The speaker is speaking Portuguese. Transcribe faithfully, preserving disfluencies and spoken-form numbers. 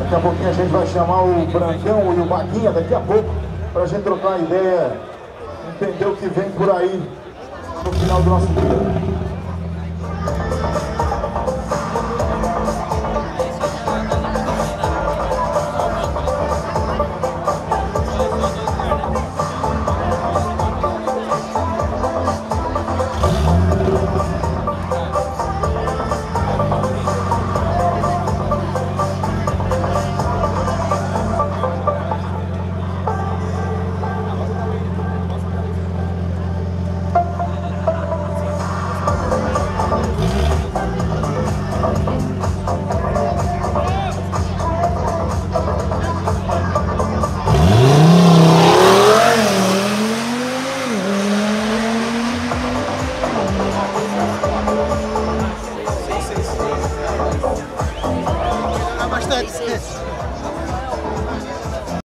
Daqui a pouquinho a gente vai chamar o Brancão e o Baguinha daqui a pouco, pra gente trocar uma ideia, entender o que vem por aí no final do nosso dia. Bastante.